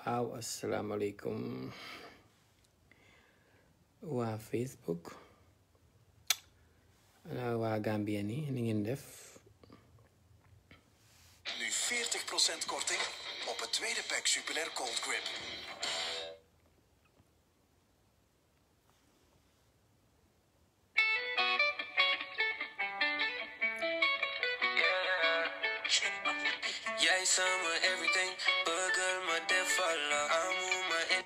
Assalamualaikum waa Facebook waa Gambia ni ngeen def. Nu 40% korting op het tweede pack Supelair Cold Grip. Jij samen everything, burger maar de falla, amu maar in.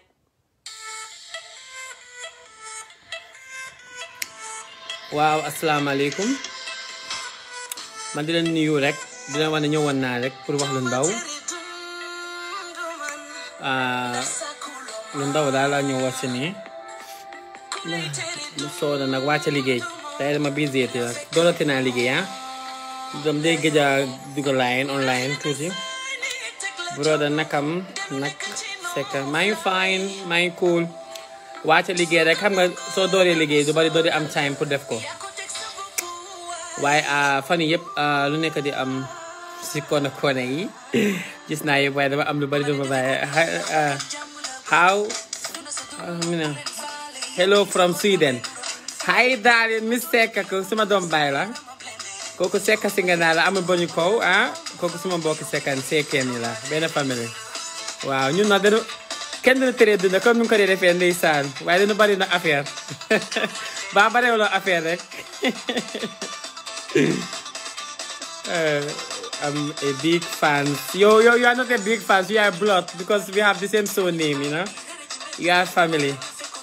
Waaw asalaamaaleykum man di leen nuyu rek di leen wax ne ñëwoon naa rek pour wax lu ndaw daal laa ñëw wax si nii mu sooda nag wàcc liggéey tey dama busy te doolati naa liggéey dam day gëj a dugal online tuuti broda nakam nag sekk maa ngi fine maa ngi cool wàcc liggéey rek xam nga soo dooree liggéey du bari doo di am time pour def ko waaye fan yii yëpp lu nekk di am si kone yi gis naa yëpp waaye dama am lu bari dama bàyyi hello from Sweden hi darling Miss Seck ko suma doom baay la kooku Seck si nga naa la amul bañu kaw kooku suma mbokki sekkan sekkeen yi la benn famille waaw ñun nag dañu kenn dina tere dund comme ni nga ko dee defee ndeysaan waaye dañu bari na affaire ba barewuloo affaire rek I'm a big fan. You are not a big fan. You are blood because we have the same surname, you know. You are family.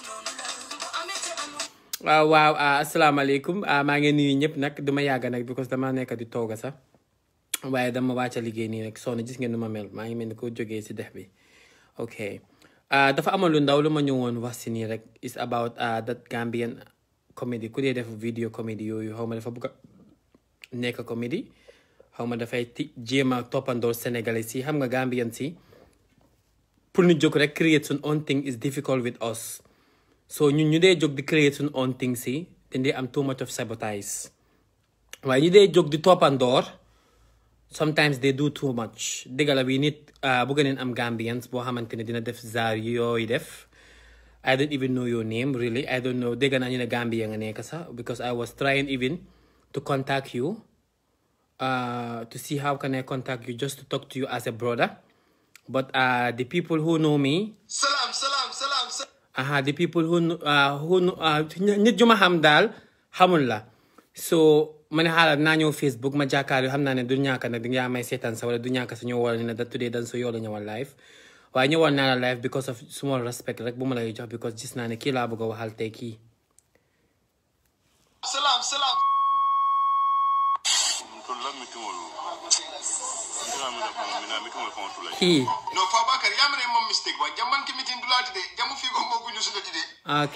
Wow. Assalamualaikum. Maa ngi nuyu ñëpp nag duma yàgg nag because dama nekk di tooga sax waaye dama wàcc liggéey nii rek sonn gis ngeen nu ma mel maa ngi mel ni ko jógee si dex bi ok dafa amoon lu ndaw lu ma ñëwoon wax si nii rek is about that Gambian comedy ku dee def video comedy yooyu xaw ma dafa bëgg a nekk comedy xaw ma dafay jéem a toppandoo Sénégalais si xam nga Gambian si pour ñu jóg rek create suñ own thing is difficult with us so ñun ñu dee jóg di create suñ own thing si dañ am too much of sabotage waaye ñu dee jóg di toppandoor sometimes they do too much dëgg la bi nit bëgg neen am Gambians boo xamante ne dina def zaar yooyu def I don't even know your name really I don't know dëgg naa ñu ne Gambia nga nekk sax because I was trying even to contact you to see how can I contact you just to talk to you as a brother but the people who know me Salam. the people who nit ju ma xam daal xamul la so ma ne xaaral naa ñëw Facebook ma jàkkaar yoo xam naa ne du ñàkk nag di nga may seetaan sa wala du ñàkk sa ñëw wala ne da today dan so yoo la ñëwal live waaye ñëwal naa la live because of small respect rek bu ma lay jox because gis naa ne kii laa bëgg a waxal tey kii Salam. kii No Fabakar yamane mom mistake wa jamman ki meeting dulati de jamu fi go mogu ñu sunu dide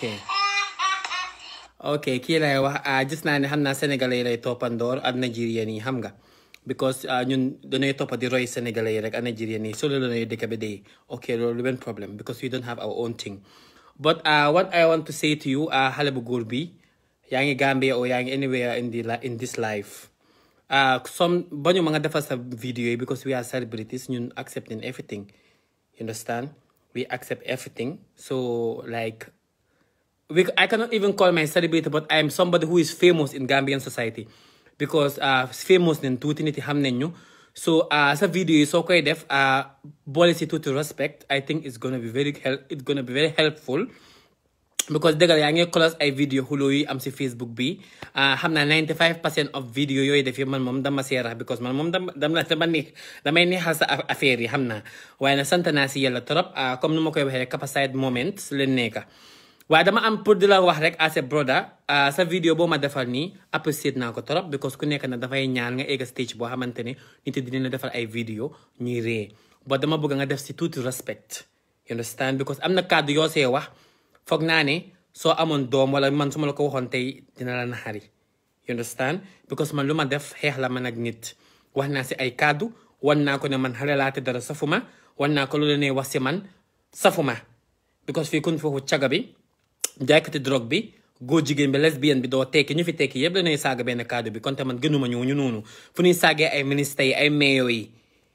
ok kii lay wax gis naa ne xam naa sénégalais yi lay toppandoor ak nigérian yi xam nga because ñun dañuy toppa di roy sénégalais yi rek ak nigérian yi solo la ñuy dëkk ba dee ok loolu benn problème because we don't have our own thing but what I want to say to you xale bu góor bi yaa ngi Gambia or yaa ngi anywhere in this life some bañu ma nga defal sa video yi because we are celebrities ñun accepting everything you understand we accept everything so like I cannot even call my celebrity but I am somebody who is famous in Gambian society because famous nen tuuti nit yi xam nañ ñu so sa video yi soo koy def boole si tuuti respect I think it's gonna be very helpful because dëggal yaa ngi close ay video xuloo yi am si Facebook bi xam naa 95% of video yooyu def yi man moom dama seerax because man moom damay neexal sa affaire yi xam naa waaye na sant naa si yàlla trop comme nu ma koy waxee rek capacité moment leen nekka waaye dama am pour di la wax rek as a brother sa video boo ma defal nii apprécié naa ko trop because ku nekk na dafay ñaan nga egg stage boo xamante ne nit dina defal ay video ñuy ree but dama bëgg nga def si tuuti respect you understand because am na kàddu yoo see wax foog naa ne soo amoon doom wala man su ma la ko waxoon tey dina la naxari you understand because man lu ma def xeex la man ak nit wax naa si ay kàddu wan naa ko ne man xale laa te dara safuma wan naa ko lu la ne wax si man safuma because fii kun foofu caga bi jaaykati drogue bi góor jigéen bi lesbienne bi doo tekki ñu fi tekki yëpp dañuy saaga benn kàddu bi konte man gënuma ñu noonu fu ñuy saagee ay ministres yi ay mayo yi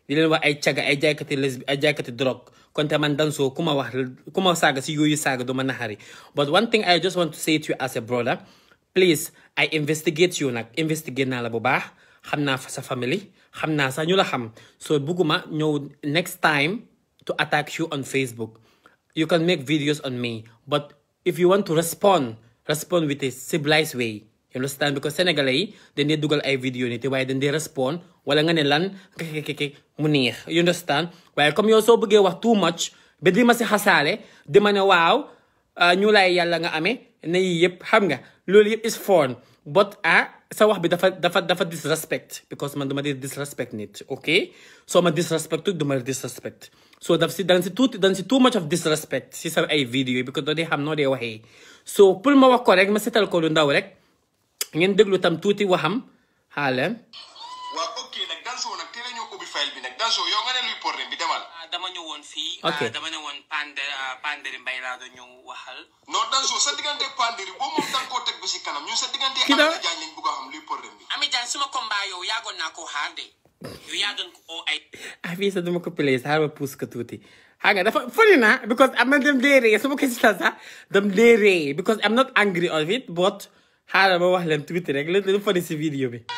di leen wax ay caga ay jaaykati lesbi ay jaaykati drogue konte man Danso ku ma saaga si yooyu saaga du ma naxari but one thing I just want to say to you as a brother please I investigate you nag investigate naa la bu baax xam naa fa sa family xam naa sax ñu la xam so bugguma ñëw next time to attack you on Facebook you can make videos on me but if you want to respond with a civilized way you understand because Sénégalais yi dañ dee dugal ay vidéo ni te waaye dañ dee respond wala nga ne lan keke mu neex you understand waaye comme yow soo bëggee wax too much ba di ma si xasaale di ma ne waaw ñu lay yàlla nga amee ne yi yëpp xam nga loolu yëpp is fun but sa wax bi dafa disrespect because man duma dee disrespect nit ok soo ma disrespect duma disrespect so dan si too much of disrespect si sa ay vidéo yi because doo dee xam noo dee waxee so pour ma wax ko rek ma setal ko lu ndaw rek ngeen déglu tam tuuti waxam xaale waaw ok nag Danso nag teel a ñëw ubbi file bi nag Danso yow nga ne luy problème bi demal. dama ñëwoon fii. ok dama ñëwoon Panderi Mbaye laa doon ñëw waxal. non Danso sa diggante Panderi boo moom danga koo teg ba si kanam ñun sa diggante. Kii da Ami Jaañ lañ bëgg a xam luy problème bi. Ami Jaañ suma combat yow yaagoon naa koo xaar de yow yaa doon ko ay. fii sax duma ko play sax ma puus ko tuuti xam nga dafa funny na because am na dem dee ree su ma ko si sax dem dee ree because I'm not angry of it but xaaral ma wax leen tuuti rek lu funny si vidéo bi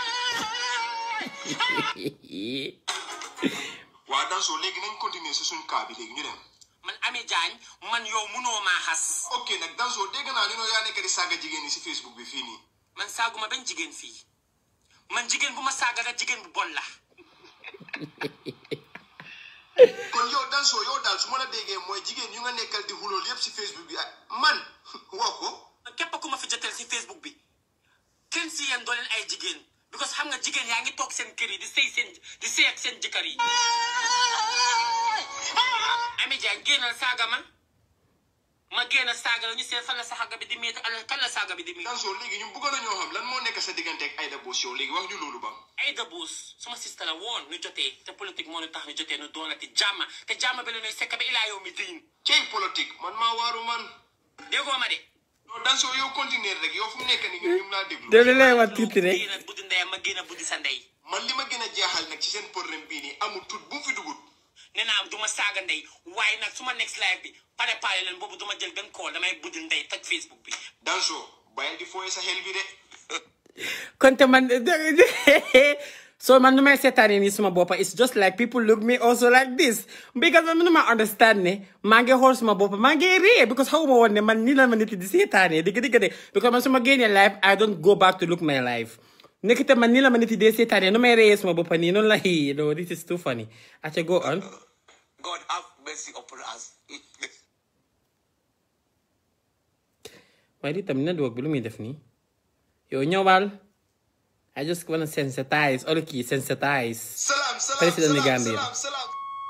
waaw Danso léegi nañ continuer si suñ cas bi léegi ñu dem. man Ami Jaañ man yow munoo maa xas. ok nag Danso dégg naa ñu ne yaa nekk di saaga jigéen ñi si Facebook bi fii nii. man saaguma benn jigéen fii man jigéen bu ma saaga rek jigéen bu bon la. kon yow Danso yow daal su ma la déggee mooy jigéen ñu nga nekkal di xulool yépp si Facebook bi man woo ko. képp ku ma fi joteel si Facebook bi kenn si yéen doo leen ay jigéen because xam nga jigéen yaa ngi toog seen kër yi di sëy ak seen jëkkër yi. Ami Jaañ génnal saaga ma génn saaga la ñu seet fan la saaga bi di métti kan la saaga bi di métti. Danso léegi ñu bëggoon nañoo xam lan moo nekk sa diggante ak Aïda Bush yow léegi wax ñu loolu ba. Aïda Bush suma sista la woon ñu jotee te politique moo ñu tax ñu jotee ñu doonati jàmm te jàmm bi la ñuy sekk ba ilaa yow mi diin. cey politique man maa waaru man. déggoo ma de. non Danso yow continuer rek yow fu mu nekk nii ñun ñu ngi laa déglu. déglu lay wax tuuti rek génn buddi ndeyam ma génn buddi sa ndey. man li ma gën a jaaxal nag ci seen problème bii nii amul tut bu mu fi dugut. nee naa du ma saaga ndey waaye nag suma next live bi pare leen boobu duma jël benn call damay buddi ndey toj Facebook bi. Danso bàyyil di fooye sa xel bi de. konte man so man nu may seetaanee nii suma boppa it's just like people look me also like this because man nu ma understand ne maa ngi xool suma boppa maa ngi ree because xawuma woon ne man nii la ma nit di seetaanee digg de because man suma génnee live I don't go back to look my life nekkite man nii la ma nit di seetaanee nu may ree suma boppa nii noonu la hii no this is too funny aca go on. God have mercy upon us. waaye di tam network bi lu muy def nii yow ñëwal I just wanna sensitize all kii sensitize salaam président ni Gambie salaam.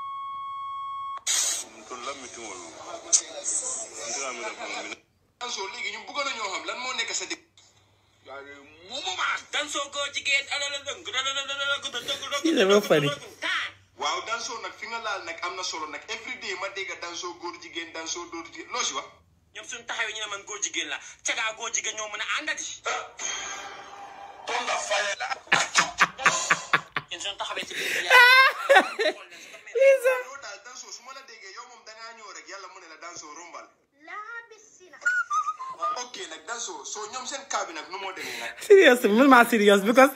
Danso léegi ñu bëggoon nañoo xam lan moo nekk sa digg. Danso góor jigéen Lii dafa funny. waaw Danso nag fi nga laal nag am na solo nag every day ma dégg Danso góor jigéen Danso dóor jigéen loo si wax. ñoom suñu taxawee ñu ne man góor jigéen la cagaa góor jigéen ñoo mën a àndati. yéen suñu taxawee ci biir yow daal Danso su ma la déggee yow moom dangaa ñëw rek yàlla mu ne la Danso rombal. ok nag Danso soo ñoom seen cas bi nag nu moo demee nag. serious man maa serious because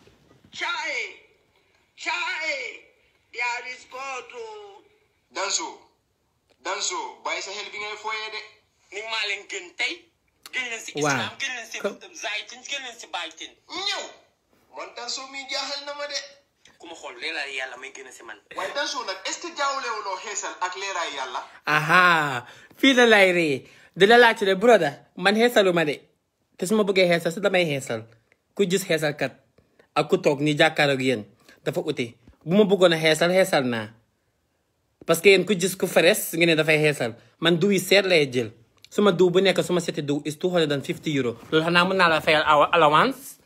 Danso bàyyi sa xel bi ngay fooyee de. ni maa leen gën tey. gën leen si Waaw. islam gën leen si zaytin gën leen si baytin. ñëw man Danso mi jaaxal na ma de. ku ma xool leeraay yàlla may gën a si man. waaye Danso nag est-ce que jaawlewuloo xeesal ak leeraay yàlla. aha fii la lay ree di la laajte de broda man xeesaluma de te su ma bëggee xeesal si damay xeesal ku gis xeesalkat ak ku toog ni jàkkaarloog yéen dafa ute bu ma bëggoon a xeesal naa parce que yéen ku gis ku feres ngeen ne dafay xeesal man diw yi seet lay jël suma diw bu nekk suma seti diw is 250 euro loolu xanaa mën naa la fayal allowance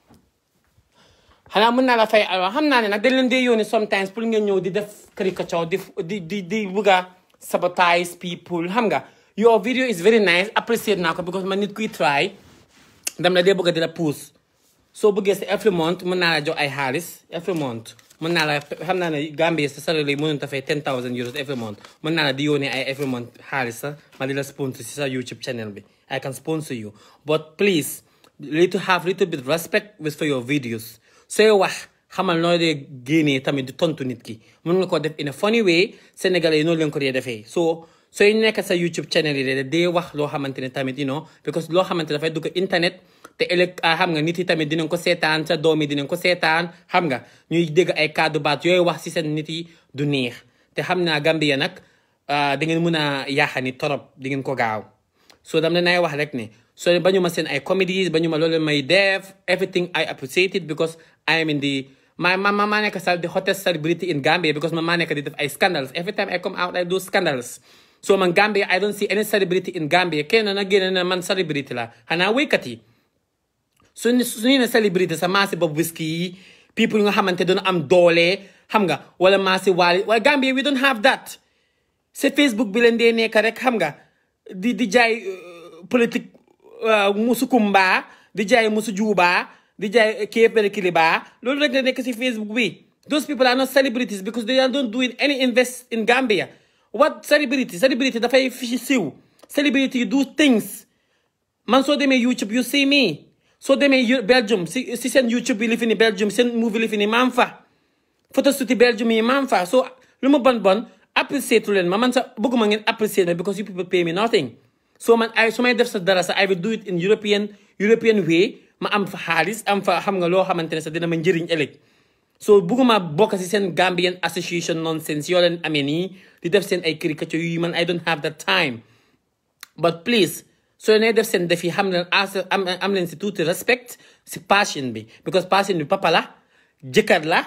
xanaa mën naa la fay allowance xam naa ne nag dañ leen dee yónni sometimes pour ngeen ñëw di def caricature di bëgg a sabotage people xam nga your video is very nice appreciate naa ko because man nit kuy try dam la dee bëgg a di la pousse soo bëggee si every month mën naa la jox ay xaalis every month mën naa la xam naa ne Gambia sa salary mënut a fay 10,000 euros every month mën naa la di yónnee ay every month xaalis sa ma di la sponsor si sa YouTube channel bi I can sponsor you but please need to have little bit respect with for your videos sooy wax xamal noo dee génnee tamit di tontu nit ki mën nga ko def in a funny way Sénégalais yi noonu leen ko dee defee so sooy nekk sa YouTube channel yi de dee wax loo xamante ne tamit because loo xamante dafay dugg internet te ëllëg xam nga nit yi tamit dinañ ko seetaan sa doom yi dinañ ko seetaan xam nga ñuy dégg ay kàddu baat yooyu wax si seen nit yi du neex te xam naa Gambia nag da ngeen mën a yaaxani torop di ngeen ko gaaw so dam nay wax rek ne so bañu ma seen ay comedies bañu ma loolu may def everything I appreciate it because I am in the maa nekk the hottest celebrity in Gambia because maa nekk di def ay scandals every time I come out I do scandals so man Gambia I don't see any celebrity in Gambia kenn na génn na man celebrity la xanaa wéykat yi su ñu ne celebrity sa maasi Bob Whiskey people yi nga xamante doon am doole xam nga wala maasi Wally waaye Gambia we don't have that c'est Facebook bi leen dee nekk rek xam nga di jaay politique musu kumba di jaay musu juuba di jaay kéefere kiliba loolu rek la nekk si Facebook bi those people are not celebrities because they don't do any invest in Gambia what celebrity dafay fi siw celebrity do things man soo demee YouTube you see me soo demee Belgium si seen YouTube bi li fi ni Belgium seen movie li fi ni maam fa photo studio Belgium yi maam fa so lu ma bon appreciate leen ma man sa bëgguma ngeen appreciate me because you people pay me nothing so man su may def sa dara sa I will do it in European way ma am fa xaalis am fa xam nga loo xamante ne sax dina ma njëriñ ëllëg so bëgguma bokk si seen Gambian association nonsense yoo leen amee nii di def seen ay caricature yu man I don't have that time but please soo nee def seen def yi xam leen am leen si tuuti respect si passion bi because passion bi papa la jëkkër la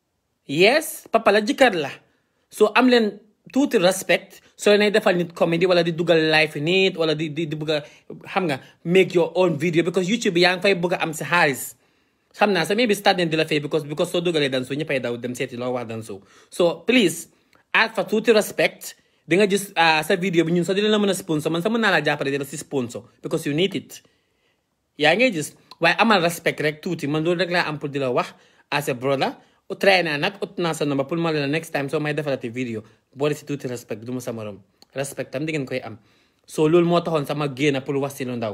yes papa la jëkkër la so am leen tuuti respect soo nee defal nit comedy wala di dugal life nit wala di bëgg a xam nga make your own video because YouTube bi yaa ngi fay bëgg a am si xaalis xam naa sa maybe start nañ di la fay because soo dugalee Danso ñëppay daw dem seeti loo wax Danso so please add fa tuuti respect di nga gis sa video bi ñun sax dina la mën a sponsor man sax mën naa laa jàppale dina si sponsor because you need it yaa ngay gis waaye amal respect rek tuuti man loolu rek laa am pour di la wax as a brother try naa nag ut naa sa number pour ma la next time soo may defalati video boole si tuuti respect du ma sa morom respect tam di ngeen koy am so loolu moo taxoon sama génn pour wax si lu ndaw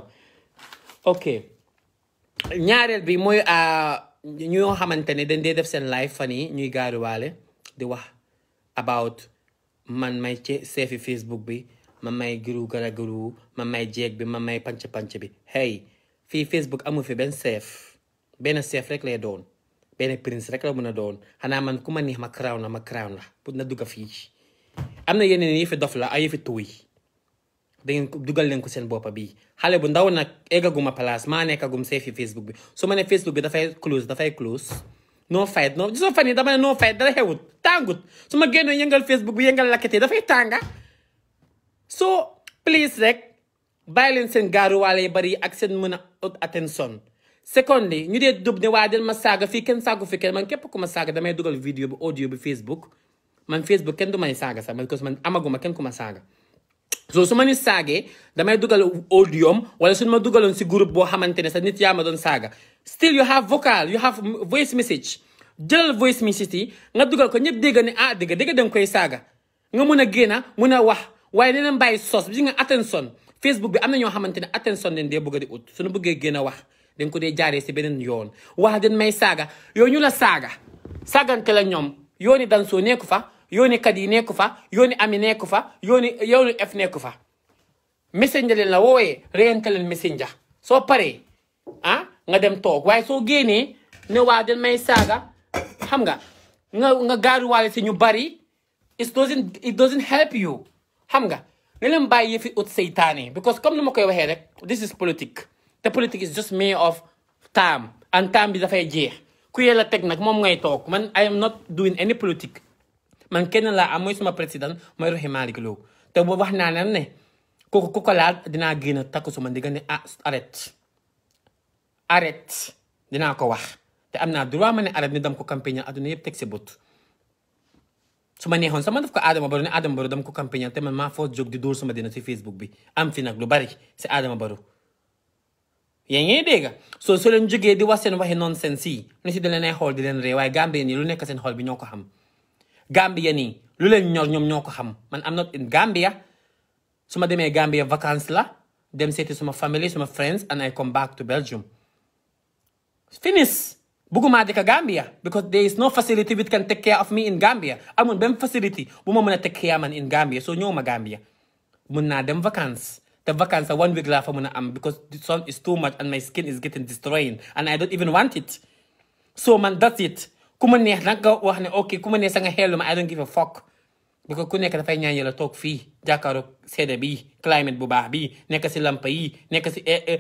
ok ñaareel bi mooy ñoo xamante ne dañ dee def seen live fan yi ñuy gaaruwaale di wax about man may seefi Facebook bi man may guru garaguru man may jeeg bi man may panc bi hey fii Facebook amu fi benn seef rek lay doon benn prince rek la mën a doon xanaa man ku ma neex ma crown la pour na dugga fii am na yeneen yi fi dof la ay yi fi tuuy dangeen dugal leen ko seen boppa bii xale bu ndaw nag eggaguma place maa nekkagum seefi Facebook bi su ma ne Facebook bi dafay close no fight no gisoo fan yi dama ne no fight dara xewut tàngut su ma génnoo yëngal Facebook bi yëngal lakkatee dafay tànga so please rek bàyyi leen seen gaaruwaale yi bari ak seen mën a attention secondly ñu dee dub ne waa del ma saaga fii kenn saagu fi kenn man képp ku ma saaga damay dugal vidéo bi audio bi Facebook man Facebook kenn du may saaga sax because man amaguma kenn ku ma saaga so su ma ni saagee damay dugal audio wala su ma dugaloon si groupe boo xamante ne sa nit yaa ma doon saaga still you have vocal you have voice message jëlal voice message yi nga dugal ko ñëpp dégg ne dégg danga koy saaga nga mun a génn mun a wax waaye dinañ bàyyi sos bi nga attention Facebook bi am na ñoo xamante ne attention leen dee bëgg a di ut suñu bëggee génn a wax dañ ko dee jaaree si beneen yoon wax den may saaga yow ñu la saagante la ñoom yooni Danso nekku fa yooni Kadi nekku fa yooni Ami nekku fa yooni F nekku fa messenger leen la woowee reyante leen messenger soo paree nga dem toog waaye soo génnee ne waa den may saaga xam nga gaaruwaale si ñu bari it doesn't help you xam nga leen bàyyi yëfi ut seytaane because comme ni ma koy waxee rek this is politique te politique is just made of time and time bi dafay jeex ku yella teg nag moom ngay toog man I am not doing any politique man kenn laa am mooy suma président mooy Rohey Malick Lowe te boobu wax naa ne ku ko laal dinaa génn takku suma ndigga ne arrête dinaa ko wax te am naa droit ma ne arrête ni dam ko campagne adduna yëpp teg si but su ma neexoon sama def ko Adama Barrow ne Adama Barrow dam ko campagne te man maa foos jóg di dóor sama dina si Facebook bi am fi nag lu bari si Adama Barrow yaa ngi dégg soo leen jógee di wax seen waxi nonsense yi lu si da leen ay xool di leen ree waaye Gambien yi lu nekk seen xool bi ñoo ko xam Gambien yi lu leen ñor ñoom ñoo ko xam man am not in Gambia su ma demee Gambia vacances la dem seeti suma family suma friends and I come back to Belgium finish bugguma dëkk Gambia because there is no facility which can take care of me in Gambia amul benn facility bu ma mën a take care man in Gambia so ñëw ma Gambia mun naa dem vacances the vacances 1 week laa fa mën a am because the sun is too much and my skin is getting destroyed and I don't even want it so man that's it ku ma neex nag nga wax ne ok ku ma neex sa nga xeelu ma I don't give a fuck because ku nekk dafay ñaan yàlla toog fii jàkkaaroo sedda bi climate bu baax bi nekk si lampa yi nekk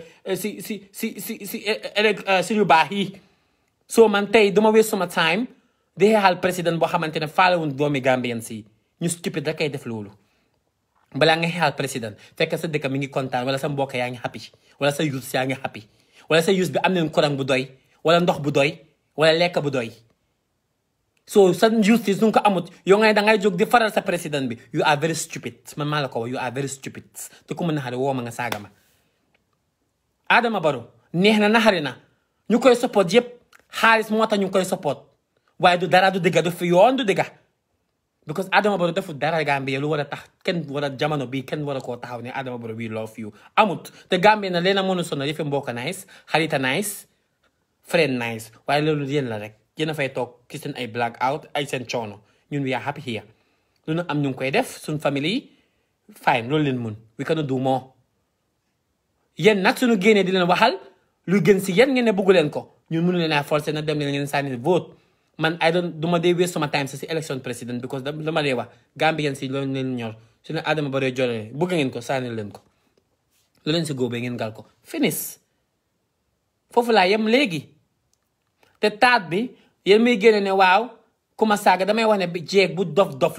si yu baax yi so man tey duma waste sama time di xeexal président boo xamante ne faalewuñ doomi Gambien si ñu stupide da kay def loolu balaa nga xeexal président fekk sa dëkk mi ngi kontaan wala sa mbokk yaa ngi happy wala sa youth yaa ngi happy wala sa youth bi am nañ courant bu doy wala ndox bu doy wala lekk bu doy so sa youth yi su ko amut yow ngay da ngay jóg di faral sa président bi you are very stupid man maa la ko wax you are very stupid te ku mu naxari woo ma nga saaga ma Adama Barrow neex na naxari na ñu koy support yëpp xaalis moo tax ñu koy support waaye du dara du dëgga du fi yoon du dëgga because Adama Barrow defu dara Gambia lu war a tax kenn war a jamono bii kenn war a koo taxaw ne Adama Barrow we love you amut te Gambia na leena mënu sonal yëfi mbokk nice xarita nice friend nice waaye loolu yéen la rek yéen a fay toog ci seen ay black out ay seen coono ñun we are happy here lu nu am ñu ngi koy def suñ famille yi fine loolu leen mun we cannot do more yéen nag suñu génnee di leen waxal lu gën si yéen ngeen ne bëggu leen ko ñun mënu leen a forcer na dem leen ngeen sànni vote man duma dee waste sama time si election président because dama dee wax Gambien si loolu leen ñor su ne Adama Barrow jole bëgg ngeen ko sànni leen ko lu leen si góobee ngeen gal ko finish foofu laa yem léegi te taat bi yéen muy génne ne waaw ku ma saaga damay wax ne jeeg bu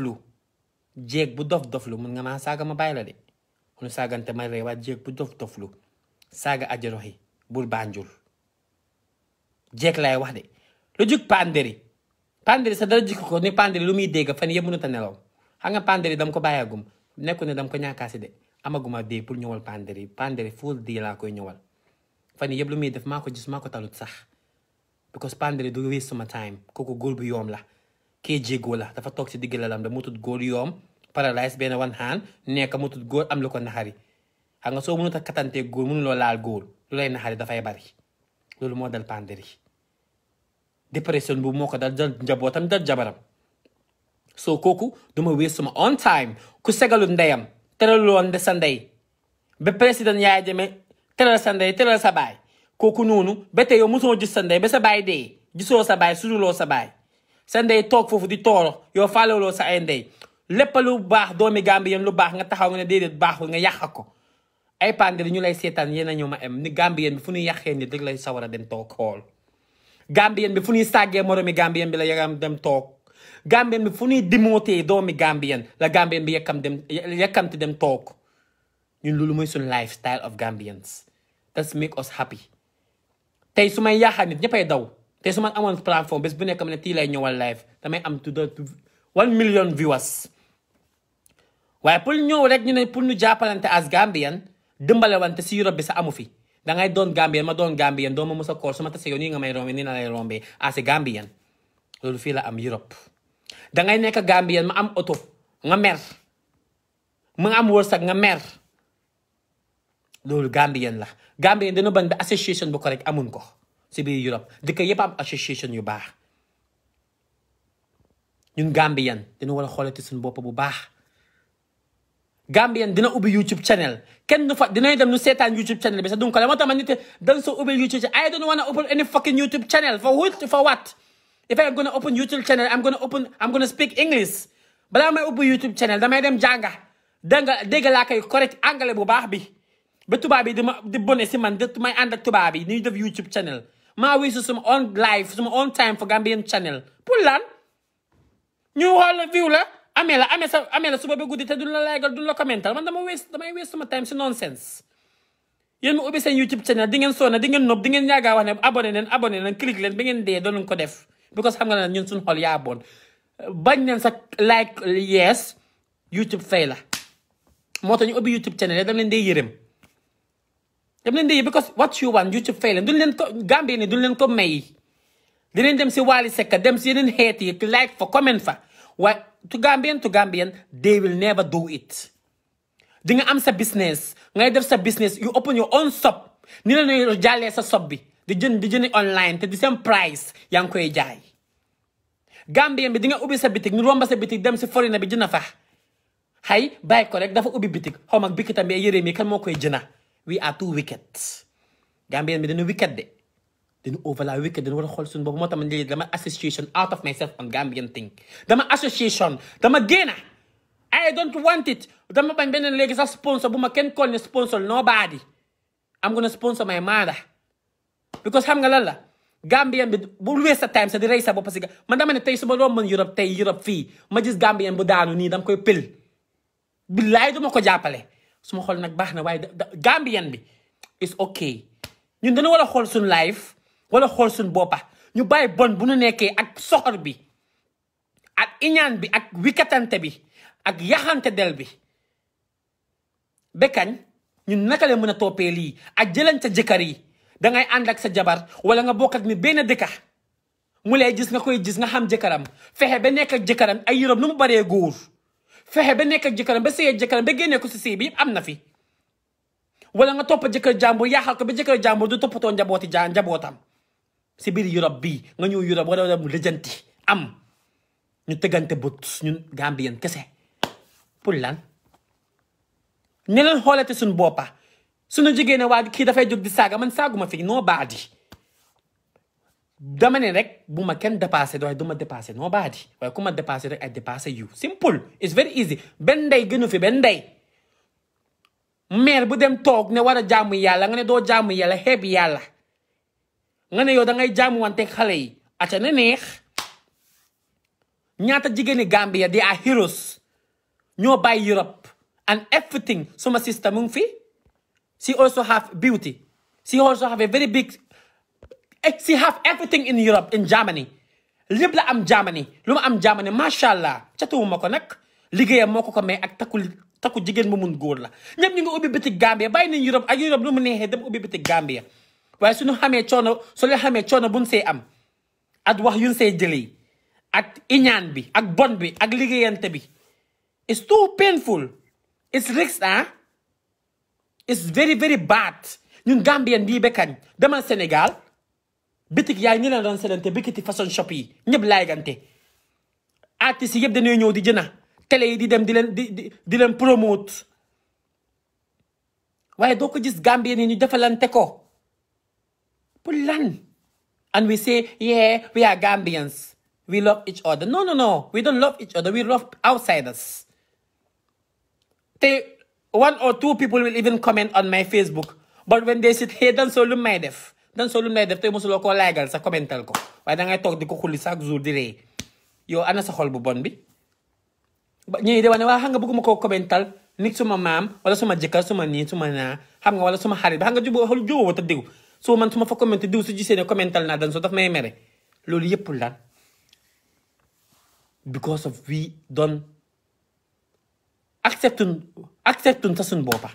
dof doflu mun nga maa saaga ma bàyyi la de munu saagante ma ree waa jeeg bu dof doflu saaga ajaroxi bul Banjul jeeg laay wax de lu jug panderi sa dara jikko ko ni panderi lu muy dégg fan yëpp mënut a nelaw xam nga panderi dam ko bàyyagum nekku ne dam ko ñaakaasi de amaguma dee pour ñëwal panderi full di laa koy ñëwal fan yëpp lu muy def maa ko gis maa ko talut sax because panderi du waste sama time kooku góor bu yoom la kee jéegoo la dafa toog si digg lalam da mutut góor yoom paralyse benn one hand nekk mutut góor am lu ko naxari xam nga soo mënut a katantee góor mënuloo laal góor lu lay naxari dafay bari loolu moo dal panderi dépression bu moo ko dal njabootam dal jabaram soo kooku duma waste sama on time ku segalu ndeyam teraloon de sa ndey ba président yaay jëme teral sa ndey teral sa baay kooku noonu ba tey yow mosoo gis sa ndey ba sa baay dee gisoo sa baay suduloo sa baay sa ndey toog foofu di tooro yow faalewuloo sa ay ndey lépp lu baax doomi Gambien lu baax nga taxaw nga ne déedéet baaxul nga yàq ko ay panderi ñu lay seetaan yéen a ñëw ma am ni Gambien bi fu ñuy yàqee nit rek lay sawar a dem toog xool Gambien bi fu ñuy sàggee moromi Gambien bi la yaram dem toog Gambien bi fu ñuy dimotee doomi Gambien la Gambien bi yàkkamti dem toog ñun loolu mooy suñ lifestyle of Gambians that's make us happy tey su may yaaxal nit ñëppay daw tey su ma amoon plateforme bés bu nekk ma ne tii lay ñëwal live damay am 1 million viewers waaye pour ñëw rek ñu ne pour ñu jàppalante as Gambian dimbale wante si Europe bi sa amu fi dangay doon Gambien ma doon Gambien doo ma mos a koor su ma tasee yow nii nga may rombe nii na lay rombee as Gambien loolu fii la am Europe dangay nekk Gambien ma am oto nga mer ma am wërsëg nga mer loolu Gambien la Gambien dina ban ba association bu ko rek amun ko si biir Europe dëkk yëpp am association yu baax ñun Gambien dina war a xoolati suñu bopp bu baax Gambien dina ubbi YouTube channel kenn du fa dinañ dem nu seetaan YouTube channel bi sax du ko la moo tax ma nit dañ soo ubbi YouTube channel I don't want to open any fucking YouTube channel for what if I'm gonna open YouTube channel I'm gonna speak English balaa may ubbi YouTube channel damay dem jànga dégg laa koy correct anglais bu baax bi ba tubaab bi di bone si man may ànd ak tubaab yi ñuy def YouTube channel maa wisu suma own life suma own time for Gambian channel pour lan ñu xool view la amee la suba ba guddi te duñ la laagal duñ la commental man damay waste sama time si nonsense yéen mu ubbi seen YouTube channel di ngeen sonna di ngeen nopp di ngeen yaagaa wax ne abonné leen click leen ba ngeen dee doon ko def because xam nga ne ñun suñ xool yaa bon bañ neen sa like yes YouTube fay la moo tax ñu ubbi YouTube channel dam leen dee yërëm dem leen di because what you want YouTube fay leen duñ leen ko Gambien duñ leen ko may dinañ dem si Wally Seck dem si yeneen xeet yi like fa comment fa waaye to Gambian they will never do it. di nga am sa business ngay def sa business you open your own shop ni la ñuy jàllee sa shop bi di jënd online te di seen price yaa ngi koy jaay Gambien bi di nga ubbi sa bitik ñu romba sa bitik dem si foreigner bi jënd fa xay bàyyi ko rek dafa ubbi bitik xaw ma bikitam bi yére mi kan moo koy jëna we are too wicked Gambien bi dañu wicked de dañu over la wicked dañu war a xool suñu boobu moo tax man léegi dama association out of myself on Gambian thing dama association dama génna I don't want it dama bañ beneen léegi sax sponsor bu ma kenn call ne sponsor nobody I'm gonna sponsor my mother because xam nga lan la Gambian bi bu waste sa time sa di rey sa bopp parce que man dama ne tey suba doon mën Europe fii ma gis Gambian bu daanu nii dama koy pël billaay duma ko jàppale suma xool nag baax na waaye Gambian bi is okay ñun dañu war a xool suñ life wala xool suñ boppa ñu bàyyi bon bu ñu nekkee ak soxor bi ak iñaan bi ak wikatante bi ak yaxante del bi bekkañ ñun naka la mën a toppee lii ak jëlante jëkkër yi dangay ànd ak sa jabar wala nga bokk ak ni benn dëkka mu lay gis nga koy gis nga xam jëkkëram fexe ba nekk ak jëkkëram ay Europe nu mu baree góor fexe ba nekk ak jëkkëram ba sëy jëkkëram ba génnee ko si sëy bi yëpp am na fi wala nga topp jëkkër jàmbur yaaxal ko ba jëkkër jàmbur du toppatoo njabootam si biir Europe bii nga ñëw Europe wala mu lijjanti am ñu tëggante but ñun Gambien kese pour lan ne leen xoolate suñu boppa suñu jigéen ne waa kii dafay jóg di saaga man saaguma fi noo baadi dama ne rek bu ma kenn dépassé waaye du ma dépassé noo baadi waaye ku ma dépassé rek ay dépassé you simple it's very easy benn ndey gënu fi benn ndey mère bu dem toog ne war a jaamu yàlla nga ne doo jaamu yàlla xeeb yàlla nga ne yow da ngay jaamu wante xale yi aca na neex ñaata jigéeni Gambia they are heroes ñoo bàyyi Europe and everything suma sister mu ngi fi she also have beauty she also have a very big she have everything in Europe in Germany lépp la am Germany lu ma am Germany macha allah catuwuma ko nag liggéeyam moo ko may ak takku jigéen bu mun góor la ñëpp ñu ngi ubbi bitik Gambia bàyyi nañ Europe ak Europe lu mu neexee dem ubbi bitik Gambia waaye suñu xamee coono su leen xamee coono buñ see am ak wax yuñ see jëlee ak iñaan bi ak bon bi ak liggéeyante bi it's too painful it's risky it's very very bad ñun Gambien bii bekkañ demal Sénégal bitik yaay ñu leen doon selante bikiti façon shop yi ñëpp laygante artistes yi yëpp dañuy ñëw di jëna télé yi di dem di leen promote waaye doo ko gis Gambien yi ñu defalante ko pour lan and we say yeah we are Gambians we love each other no we don't love each other we love outsiders te 1 or 2 people will even comment on my Facebook but when they sit here dan soo lu may def te mosuloo koo laagal sa commental ko waaye dangay toog di ko xulli chaque jour di ree yow ana sa xol bu bon bi ñii de wax ne waa xam nga bëgguma koo commental nit suma maam wala suma jëkkër suma nii suma naa xam nga wala suma xarit bi xam nga jubóo ta diw soo man suma fa commenté diw su gisee ne commental naa dan soo daf may mere loolu yëpp lan because of we don't acceptun sa suñ boppa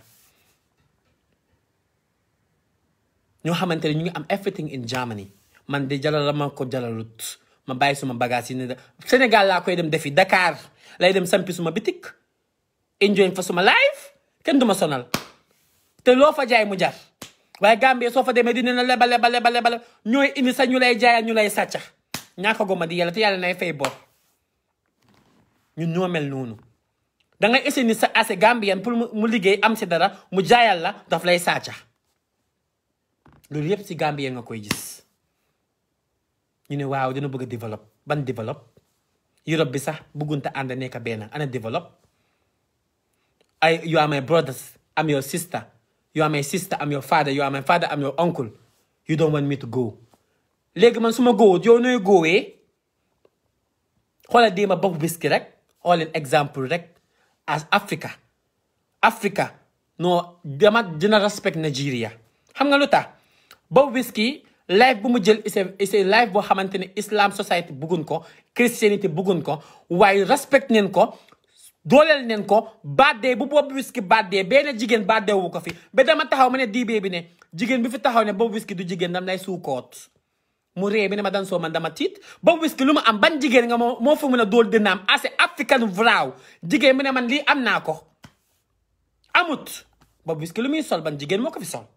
ñoo xamante ne ñu ngi am everything in Germany man de jalal la ma ko jalalut ma bàyyi suma bagage yi ne Sénégal laa koy dem defi Dakar lay dem sampi suma bitik enjoy fa suma life kenn duma sonal te loo fa jaay mu jar waaye Gambie soo fa demee dina la lebal ñooy indi sa ñu lay jaayal ñu lay sàcca ñaaka goma di yàlla te yàlla nay fay bor ñun ñoo mel noonu dangay essayer ni sa assez Gambien pour mu liggéey am si dara mu jaayal la daf lay sàcca loolu yëpp si Gambien nga koy gis ñu ne waaw dina bëgg a développe ban développe Europe bi sax bëggunta ànd nekk benn ana développe you are my brothers I'm your sister you are my sister I'm your father you are my father I'm your uncle you don't want me to go léegi man su ma góowut yow nooy góowee xoola déema Bob Risky rek xooleen exemple rek as Africa no dama dina respect Nigeria xam nga lu tax Bob Risky life bu mu jël is a life boo xamante ne Islam society bëggun ko Christianity bëggun ko waaye respect neen ko dooleel neen ko baddee bu Bob Risky baddee benn jigéen baddee wu ko fi ba dama taxaw ma ne diibee bi ne jigéen bi fi taxaw ne Bob Risky du jigéen dam lay suukoot mu ree bi ne ma dan soo man dama tiit Bob Risky lu ma am ban jigéen nga moo fi mën a dool dinaam assez African vraaw jigéen bi ne man lii am naa ko amut Bob Risky lu muy sol ban jigéen moo ko fi sol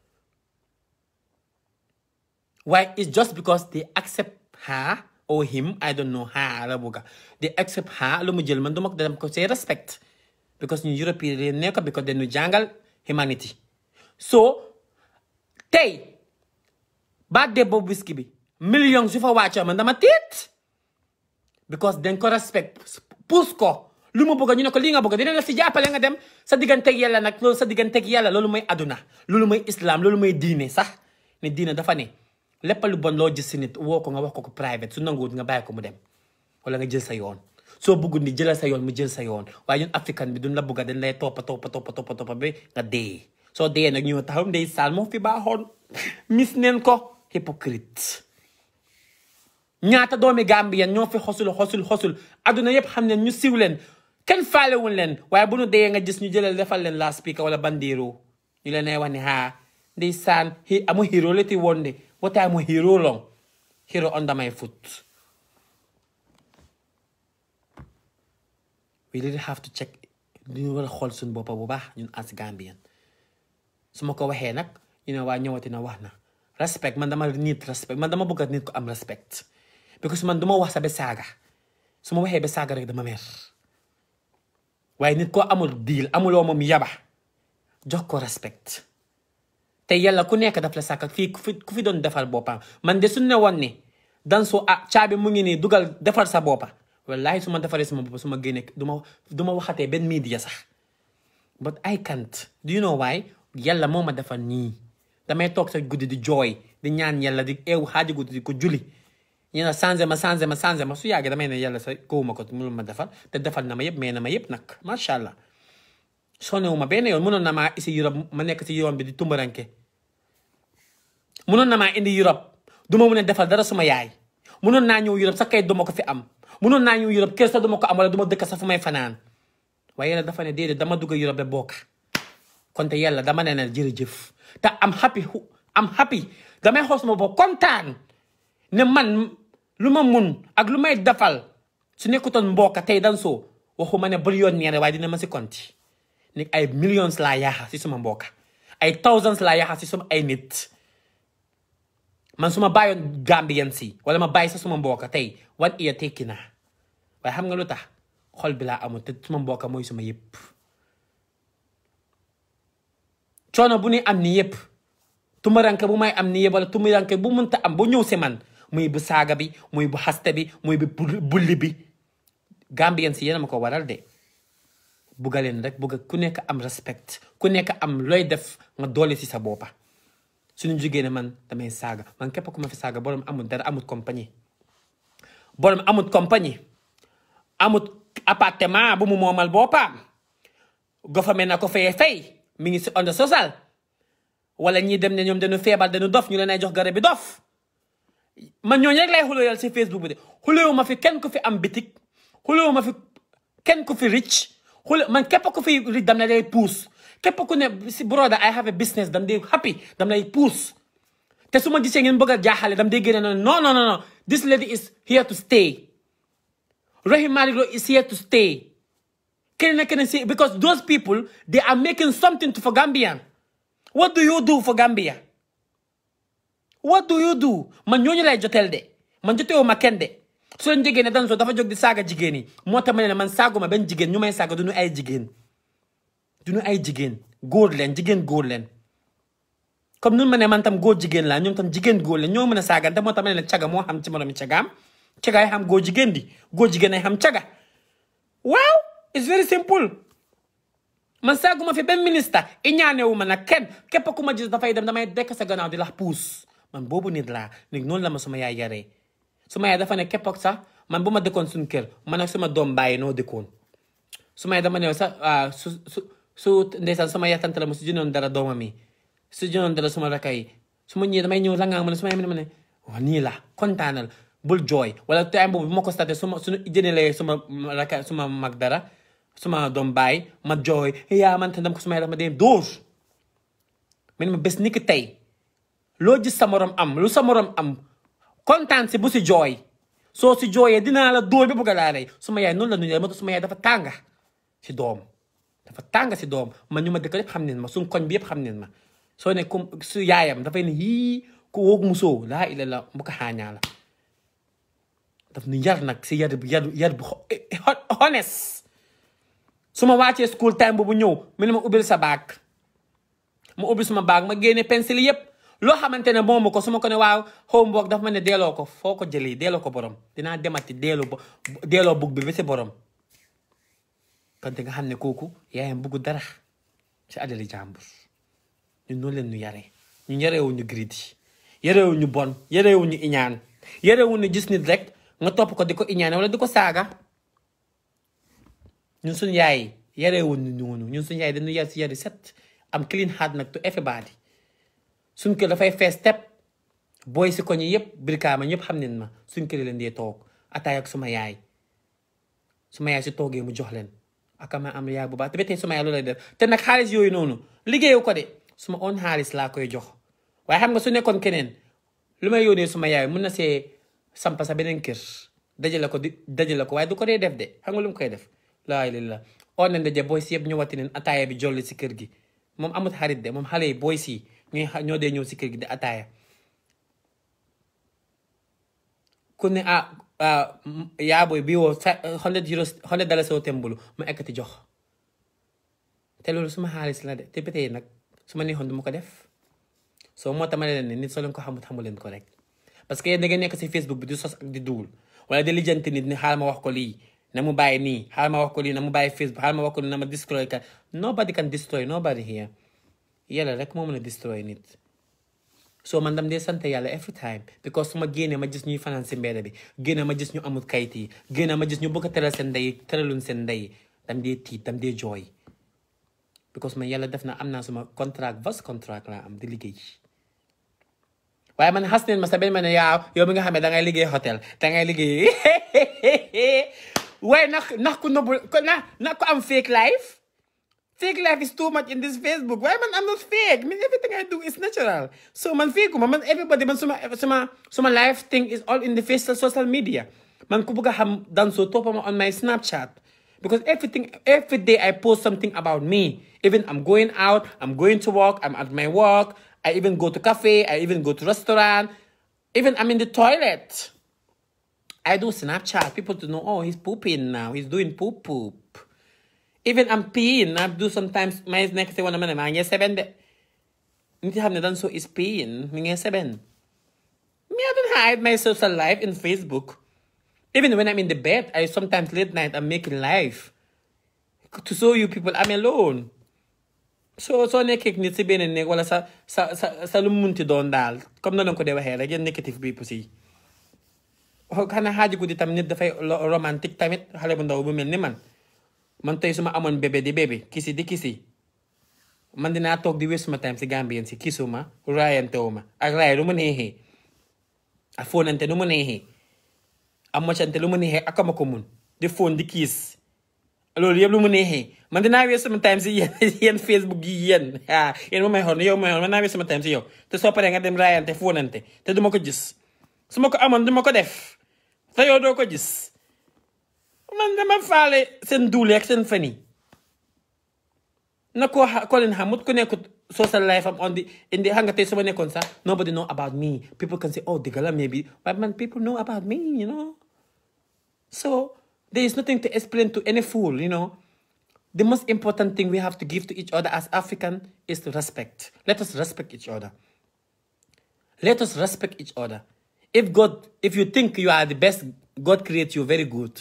why it's just because they accept her or him I don't know her la buga they accept her lu mu jël man duma ko dem ko say respect because ñu European ne ko because dañu jàngal humanity so tey ba de Bob Risky bi millions su fa wàcce man dama tiit because dañ ko respect pousse ko lu mu bëgg ñu ne ko lii nga bëgg dina la si jàppale nga dem sa digganteeg yàlla nag loolu sa digganteeg yàlla loolu mooy aduna loolu mooy islam loolu mooy diine sax ne diine dafa ne lépp lu bon loo gis si nit woo ko nga wax ko private su nanguwut nga bàyyi ko mu dem wala nga jël sa yoon soo bëggul ni jëlal sa yoon mu jël sa yoon waaye ñun africain bi duñ la bëgg dañ lay toppa bi nga dee soo dee nag ñu taxaw ndey saal moo fi baaxoon mis neen ko hypocrite ñaata doomi Gambien ñoo fi xosul aduna yëpp xam ne ñu siw leen kenn faalewul leen waaye bu ñu dee nga gis ñu jëlal defal leen la speaker wala bandiiro ñu leen ay wax ne ndey saan amu hero leti wonde what I'm a hero long. Hero under my foot. We really have to check. You will hold soon bopa boba yun as Gambian. Sumoko wahenak, you know why nyawati na wana. Respect, man dama need respect. Man dama bugat need ko am respect. Because man duma wasa besaga. Sumo wahe besaga rek dama mer. Why need ko amul deal, amulo mo miyaba. Jox ko respect. te yàlla ku nekk daf la sàkk fii ku fi doon defal boppam man de su ne woon ne dan soo caabi mu ngi nii dugal defal sa boppa wallahi su ma defaree sama boppa su ma génne duma waxatee benn media sax but I can't do you know why yàlla moo ma defal nii damay toog sa guddi di jooy di ñaan yàlla di eew xaaji guddi di ko juli ñu ne changé ma su yàggee damay ne yàlla sa kowuma ko mënul ma defal te defal na ma yëpp mais na ma yëpp nag macha allah sonewuma benn yoon mënoon na maa isi Europe ma nekk ci yoon bi di tumbaranke mënoon na maa indi Europe duma mën a defal dara suma yaay mënoon naa ñëw Europe sa kay duma ko fi am mënoon naa ñëw Europe kër sa duma ko am wala duma dëkk sa fu may fanaan waaye yàlla dafa ne déedéet dama dugg Europe ba bokk kon te yàlla dama ne na jërëjëf te am happy damay xool suma bopp kontaan ne man lu ma mun ak lu may defal su nekkutoon mbokk tey dan soo waxuma ne billionaire waaye dina ma si konti ni ay millions laa yaaxa si suma mbokk ay thousands laa yaaxa si suma ay nit man suma bàyyoon Gambien si wala ma bàyyi sa suma mbokk tey 1 year tekki naa waaye xam nga lu tax xol bi laa amul te suma mbokk mooy suma yëpp coono bu ni am ni yëpp tumuranke bu may am ni yëpp wala tumuranke bu munta am bu ñëw si man muy bu saaga bi muy bu xaste bi muy bu bulli bi Gambien si yéen ma ko waral de bugga leen rek bugga ku nekk am respect ku nekk am looy def nga doole si sa boppa suñu jógee ne man damay saaga man képp ku ma fi saaga borom amul dara amut compagnie borom amut compagnie amut appartement bu mu moomal boppam government na ko fay mi ngi si onda social wala ñi dem ne ñoom dañu feebar dañu dof ñu leen ay jox garab bi dof man ñooñu rek lay xulóoyal si Facebook bi de xulóowu ma fi kenn ku fi am bitik xulóowu ma fi kenn ku fi rich man képp ku fi rich dam na lay puus képp ku ne si brother I have a business dam day happy dam lay puus te su ma gisee ngeen bëgg a jaaxale dam day génne non this lady is here to stay Rahim Malick Lowe is here to stay keneen si because those people they are making something for Gambian what do you do for Gambia what do you do man ñooñu lay jotel de man jotewu ma kenn de su leen jigéen ne dan soo dafa jóg di saaga jigéen yi moo tax ma ne man saaguma benn jigéen ñu may saaga duñu ay jigéen góor leen jigéen góor leen comme nun ma ne man tam góor jigéen laa ñoom tam jigéen góor leen ñoo mën a saagante moo tax ma ne leen caga moo xam ci moromi cagaam caga ay xam góor jigéen di góor jigéen ay xam caga waaw it's very simple man saaguma fi benn ministre i ñaanewu ma nag kenn képp ku ma gis dafay dem damay dekk sa gannaaw di la puus man boobu nit laa nit noonu la ma suma yaay yaree suma yaay dafa ne képp ak sax man bu ma dëkkoon suñu kër man ak suma doom bàyyi noo dëkkoon suma yaay dama ne sax su ndeysaan suma yaay tante la ma su jënoon dara doomam yi su jënoon dara suma rakka yi su ma ñëwee damay ñëw rangaa ma ne suma yaay ma ne waaw nii la kontaanal bul jooy wala time boobu bu ma ko statee suñu jënelee suma rakka suma mag dara suma doom baay ma jooy yaa man te dam ko suma yaay daf ma dee dóor mais ma bés ni ki tey loo gis sa morom am lu sa morom am kontaan si bu si jooy soo si jooyee dinaa la dóor bi bëgg laa rey suma yaay noonu la nu moo tax suma yaay dafa tànga si doom dafa tànga si doom man ñu ma dëkk yëpp xam neen ma suñ koñ bi yëpp xam neen ma soo ne comme su yaayam dafay ne yii ku woog musoo laa ila la mu ko xaañaa la daf nu yar nag si yar bu honest su ma wàccee school time boobu ñëw mu ne ma ubbil sa baag ma ubbi suma baag ma génne pencil yëpp loo xamante ne moomu ko su ma ko ne waaw homework dafa ma ne delloo ko foo ko jëlee delloo ko borom dinaa demati delloo bug bi ba si borom kon nga xam ne kooku yaayam buggu dara si adali jàmbur ñun noonu leen ñu yaree ñu yarewuñu greedy yarewuñu bon yarewuñu iñaan yarewuñu gis nit rek nga topp ko di ko iñaane wala di ko saaga ñun suñu yaay yarewuñu noonu ñun suñu yaay dañu yar si yari set am clean heart nag to everybody suñ kër dafay fees step booy si ko ñi yëpp birkaama ñëpp xam nañ ma suñ kër leen dee toog ataay ak suma yaay si toogee mu jox leen akama am yaay bu baax te ba tey suma yaay loolu lay def te nag xaalis yooyu noonu liggéeyu ko de suma own xaalis laa koy jox waaye xam nga su nekkoon keneen lu may yónnee suma yaay mun na see sampa sa beneen kër dajale ko waaye du ko dee def de xam nga lu mu koy def laa ilaaha on nañ daje booy si yëpp ñëwati neen ataaya bi jolli si kër gi moom amut xarit de moom xale yi booy si ñoo dee ñëw si kër gi di ataaya ku ne yaa booy bii woo $100 soo tembulu ma ekkati jox te loolu suma xaalis la de te ba tey nag su ma neexoon du ma ko def soo moo tax ma leen ne nit soo leen ko xamu leen ko rek parce que yéen da ngeen nekk si Facebook bi di sos ak di duul wala di lijjanti nit ni xaaral ma wax ko lii na mu bàyyi nii xaaral ma wax ko lii na mu bàyyi Facebook xaaral ma wax ko lii na ma destroy ka nobody can destroy nobody here yàlla rek moo mën a destroy nit so man dam dee sant yàlla every time because su ma génnee ma gis ñuy fanaan si mbedd bi génne ma gis ñu amul kayit yi génne ma gis ñu bëgg a teral seen ndey teraluñ seen ndey dam dee tiit dam dee jooy because man yàlla def na am naa suma contract vast contract laa am di liggéey waaye man xas neen ma sa benn ma ne yow mi nga xam ne dangay liggéey hôtel dangay liggéey waaye ndax ku nëbbu ndax ku am fake life is too much in this Facebook. Why man? I'm not fake. I mean, everything I do is natural. So man fake man everybody man suma life thing is all in the social media. Man kubuga ham done so top on my Snapchat because every day I post something about me. Even I'm going out, I'm going to work, I'm at my work. I even go to cafe, I even go to restaurant. Even I'm in the toilet. I do Snapchat. People to know, oh, he's pooping now. He's doing poop. Even I'm peeing. I do sometimes. My next one, I'm 7. Niti have done so is peeing. I'm 7. Me, I don't hide my social life in Facebook. Even when I'm in the bed, I sometimes late night I'm making live to show you people I'm alone. So nekk nit si beneen nekk wala sa lu munti doon daal comme noonu ko dee waxee rek yéen négatif bi aussi. Xanaa xaaji guddi tam nit dafay romantique tamit xale bu ndaw bu mel ni man. Man tey su ma amoon bébé di bébé kisi di kisi man dinaa toog di waste ma time si Gambien si kisuma raayantewu ma ak raay lu mu neexee ak fóonante lu mu neexee am moccante lu mu neexee ak ma ko mun di fóon di kiis loolu yëpp lu mu neexee man dinaa waste ma time si yéen Facebook yi yéen yéen ma may xool yow may xool man naa waste ma time si yow te soo paree nga dem raayante fóonante te duma ko gis su ma ko amoon duma ko def te yow doo ko gis man dama faale seen duule ak seen fan yi na ko leen xamut ku nekkut social life am on the in the xam nga tey su ma nekkoon sax nobody know about me people can say oh dëgg la maybe but man people know about me you know so there is nothing to explain to any fool you know the most important thing we have to give to each other as African is to respect. Let us respect each other. Let us respect each other. If you think you are the best, God creates you very good.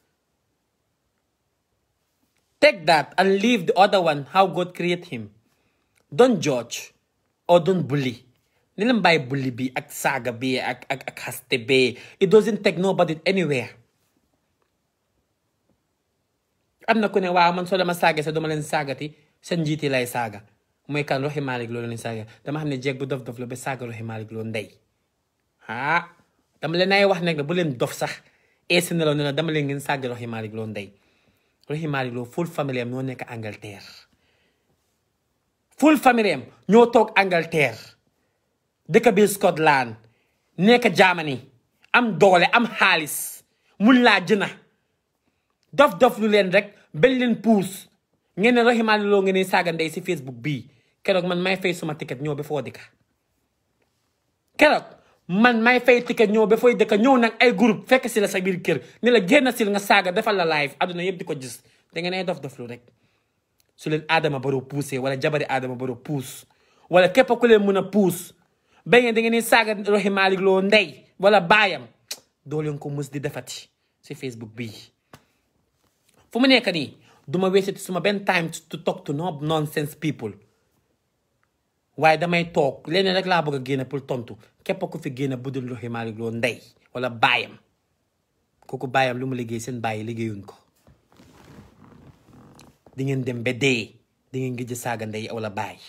Take that and leave the other one how God created him. Don't judge or don't bully. Nilang bay bully bi, ak saga bi, ak haste bi. It doesn't take nobody anywhere. Am na ko ne waaw man soo dama saga sa dama leen sagati seen njiiti lay saga. Mooy kan Rohey Malick Lowe leen saga. Dama xam ne jeeg bu dof la ba saga Rohey Malick Lowe ndey. Dama leen ay wax nag bu leen dof sax. Eesi na la dama leen ngeen saga Rohey Malick Lowe ndey. Rohey Malick Lowe full family am ñoo nekk Angleterre full family am ñoo toog Angleterre dëkk biir Scotland nekk Germany am doole am xaalis mun laa jëna dof lu leen rek bañ leen puus ngeen ne Rohey Malick Lowe ngeen ne saaga ndey si Facebook bii keroog man may fay suma ticket ñëw ba foo dëkka keroog man may fay ticket ñëw ba fooy dëkka ñëw nag ay groupe fekk si la sa biir kër ne la génn sil nga saaga defal la live aduna yëpp di ko gis da ngeen ay dof lu rek su leen Adama Barrow puusee wala jabari Adama Barrow puus wala képp ku leen mën a puus ba ngeen da ngeen saaga Rohey Malick Lowe ndey wala baayam doo leen ko mus di defati si Facebook bii fu mu nekk nii duma weesati suma benn time to talk to no nonsense people waaye damay toog leneen rek laa bëgg a génne pour tontu képp ku fi génne budul Rohey Malick Lowe ndey wala baayam kooku baayam lu mu liggéey seen baay liggéeyuñ ko di ngeen dem ba dee di ngeen gëj saaga ndey wala baay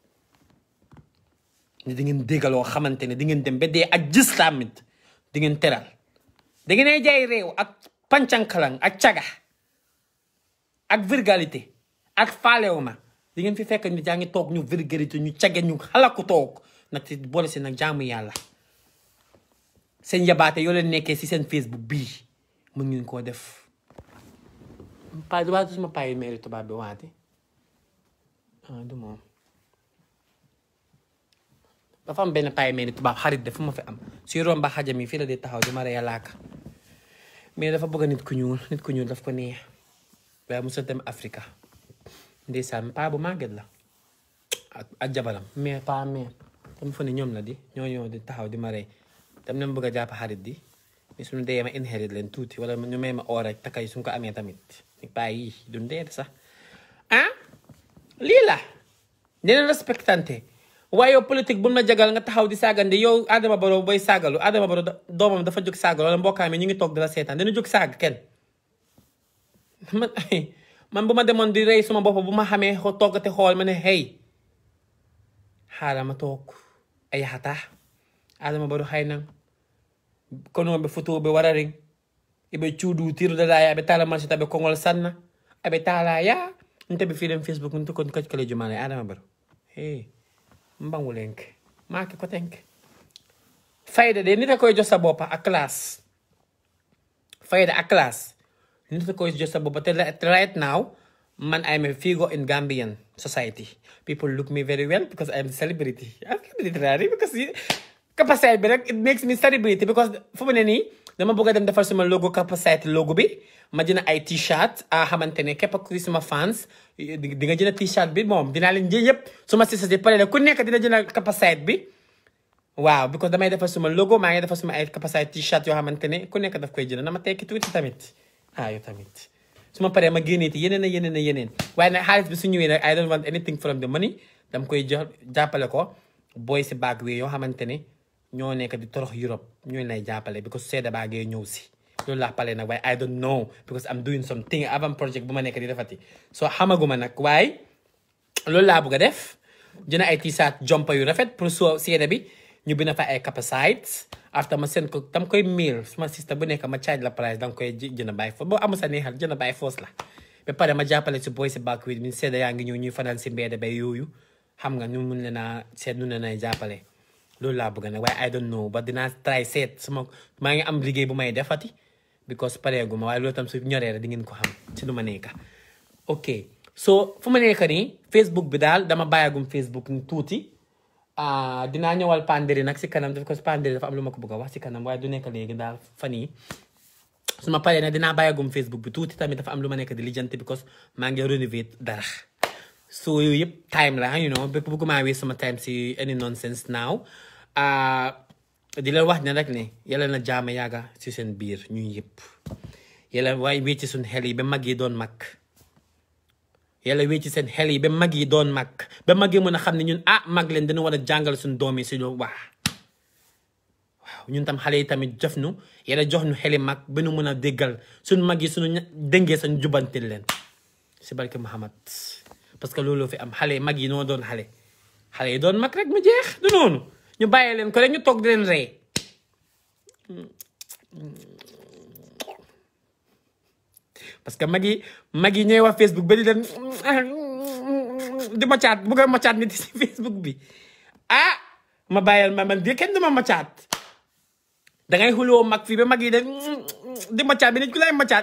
ni di ngeen déggaloo xamante ne di ngeen dem ba dee ak gis tamit di ngeen teral da ngeen jaay réew ak pancankalang ak caga ak virgalité ak faalewuma di ngeen fi fekk ni jaa ngi toog ñu virgalité ñu cage ñu xalaku toog nag ci boole si nag jaamu yàlla seen yabaate yoo leen nekkee si seen Facebook bii mën ngeen koo def paa du waatu suma paa yi meeri tubaab bi waate du moom dafa am benn paa yi meeri tubaab xarit de fu ma fi am suy romba xajam yi fii la di taxaw di ma rey laaka mais dafa bëgg nit ku ñuul daf ko neex waaye musa dem Afrika ndeysaan paa bu màgget la ak jabaram mais paa mais dama fa ne ñoom la di ñoo di taxaw di ma rey tam ne ma bëgg a jàpp xarit di mais suñu dee ma inherit leen tuuti wala ñu may ma oor rek takay suñu ko amee tamit paa yi duñ dee sax lii la neneen respectante waaye yow politique bu mu la jagal nga taxaw di saagandi yow Adama Barrow booy saagalu Adama Barrow doomam dafa jóg saagalu wala mbokkaam yi ñu ngi toog di la seetaan dana jóg saag kenn man bu ma demoon di rey suma bopp bu ma xamee toggate xool ma ne hey xaaral ma toog ay xataa Adama Barrow xëy na kono be photo be wararing ibe chudu tiru dala ya be tala marché tabe kongol sanna abe tala ya nte be film Facebook nte ko kale jumale Adama Barrow hey mbangulenk maaki ko tenk fayda de nita koy jox sa bopp ak classe fayda ak classe nita koy jox sa bopp te right now man I'm a figure in Gambian society people look me very well because I'm a celebrity because capacité bi rek it makes me celebrity because fu mu ne nii dama bëgg a dem defar suma logo capacité logo bi ma jënd ay t-shirt xamante ne képp ku suma fans di nga jënd t-shirt bi moom dinaa leen jël yëpp suma sisa si pare ku nekk dina jënd capacité bi waaw because damay defar suma logo maa ngi defar suma ay capacité t-shirt yoo xamante ne ku nekk daf koy jënd na ma tekki tuuti tamit yow tamit su ma paree ma génnee ti yeneen waaye nag xaalis bi su ñëwee nag I don't want anything from the money dama koy jàppale ko boy si baag wi yoo xamante ne ñoo nekk di torox Europe ñooy lay jàppale because seeda baa ngee ñëw si loolu laa pale nag waaye I don't know because I'm doing something avant project bu ma nekk di defati so xamaguma nag waaye loolu laa bëgg a def jëna ay t-shirt jompa yu rafet pour soo seeda bi ñu bina fa ay capacité after ma seen ko tam koy mail suma sister bu nekk ma charge la price danga koy jëna bàyyi foofu boo amu sa neexal jëna bàyyi foos la ba pare ma jàppale si boy si back wi min seeda yaa ngi ñëw ñuy fanaan si mbedd bay yooyu xam nga ñu mun leen a seet nu ne nay jàppale loolu laa bëgg nag waaye I don't know ba dinaa try seet sama maa ngi am liggéey bu may defati because pareegu ma waaye loolu tam su ñoree rek di ngeen ko xam ci lu ma nekk ok so fu ma nekk nii Facebook bi daal dama bàyyagum Facebook ni tuuti dinaa ñëwal Panderi nag si kanam because Panderi dafa am lu ma ko bëgg a wax si kanam waaye du nekk léegi daal fan yi su ma paree nag dinaa bàyyagum Facebook bi tuuti tamit dafa am lu ma nekk di lijjanti because maa ngi rénover dara so yooyu yëpp time la you know bépp bëgguma waste sama time si any nonsense now di leen wax ne rek ne yàlla na jaama yàgga si seen biir ñun yëpp yàlla waaye wécci suñ xel yi ba mag yi doon mag yàlla wécci seen xel yi ba mag yi doon mag ba mag yi mën a xam ne ñun mag leen dina war a jàngal suñ doom yi si loolu waaw ñun tam xale yi tamit jof nu yàlla jox ñu xeli mag ba nu mën a déggal suñ mag yi suñu déngee sañ jubantil leen si barke Muhammad parce que loolu fi am xale mag yi noo doon xale yi doon mag rek mu jeex du noonu ñu bàyyi leen ko rek ñu toog di leen rey parce que mag yi ñooy wax Facebook ba di leen di ma caat bu ma caat nit si Facebook bi ma bàyyal man di kenn du ma caat dangay xuloo mag fii ba mag yi de di ma caat bi nit ku lay ma caat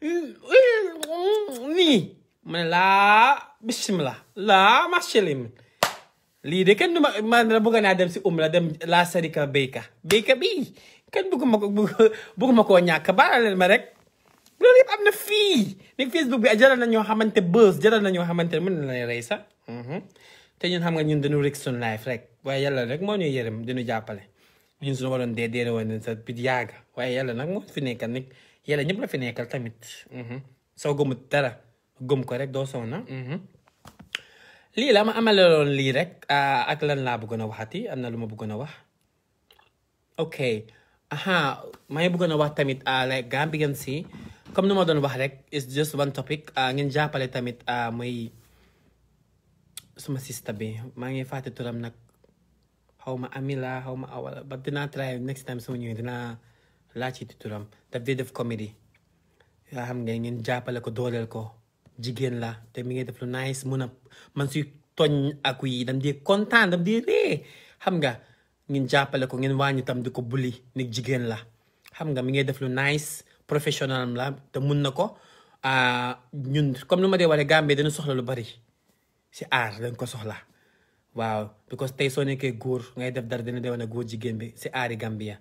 nii ma ne laa bismillah laa machelim lii de kenn du ma bëgg naa dem si la dem la sarika béyka bi kenn bëgguma koo ñàkk baaraleel ma rek loolu yëpp am na fii ni Facebook bi jaral na ñoo xamante buzz jaral na ñoo xamante ne mën na lay rey sax te ñun xam nga ñun dañu rek sun life rek waaye yàlla rek moo ñuy yërëm dinu jàppale ñun suñu waroon dee woon sa bit yaaga waaye yàlla nag moo fi nekkal nag yàlla ñëpp la fi nekkal tamit soo gëmut dara gëm ko rek doo soona lii la ma amaloon lii rek ak lan laa bëggoon a waxati am na lu ma bëggoon a wax ok maa ngi bëggoon a wax tamit like Gambian si comme nu ma doon wax rek it's just one topic ngeen jàppale tamit mooy suma sista bi maa ngi fàtte turam nag xaw ma Amila xaw ma awala ba dinaa try next time suma ñëwee dinaa laaj ci turam daf dee def comédie yaa xam ngeen jàppale ko dooleel ko jigéen la te mi ngi def lu nice man si tooñ ak yi dam di kontaan dam di ree xam nga ngeen jàppale ko ngeen wàññi tam di ko bulli nit jigéen la xam nga mi ngi def lu nice professionnel la te mun na ko ñun comme nu ma dee waree Gambie dina soxla lu bari si aar dañ ko soxla waaw because tey soo nekkee góor ngay def dara dina dee wane góor jigéen bi si aari Gambia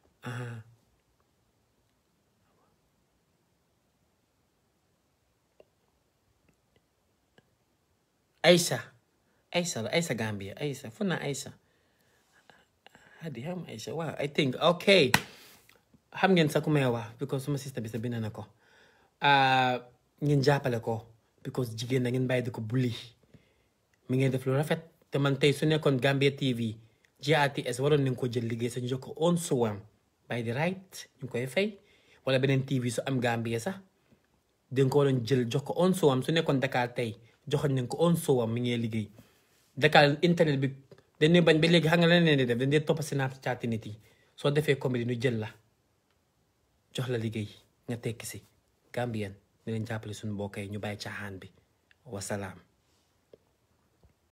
Aisha Gambia Aisha fu na Aisha hadi xam Aisha waaw I think okay xam ngeen sax ku may wax because suma sister bi sa bind na ko ngeen jàppale ko because jigéen na ngeen bàyyi di ko bulli mi ngeen def lu rafet te man tey su nekkoon Gambia TV GRTS waroon nañ ko jël liggéey sa ñu jox ko on suwam by the right ñu koy fay wala beneen TV su am Gambia sax dañ ko waroon jël jox ko on suwam su nekkoon Dakar tey joxoon nañ ko on suwam mi ngi liggéey Dakar internet bi dañ bañ ba léegi xam nga lan leen di def dañ dee topp Snapchat nit yi soo defee comédie ñu jël la jox la liggéey nga tekki si Gambien di leen jàppale suñu mbokk yi ñu bàyyi caaxaan bi wasalaam